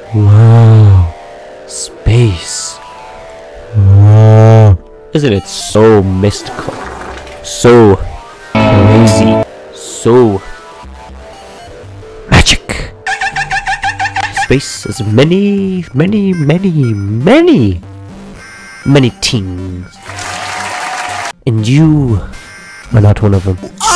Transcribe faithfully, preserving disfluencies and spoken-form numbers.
Wow. Space. Wow. Isn't it so mystical? So crazy. So magic. Space has many, many, many, many, many things. And you are not one of them.